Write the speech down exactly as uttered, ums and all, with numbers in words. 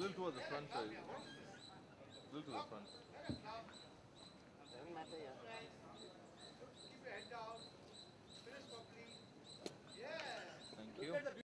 little towards the front side. Little to the front. Doesn't matter, yeah. Keep your head down.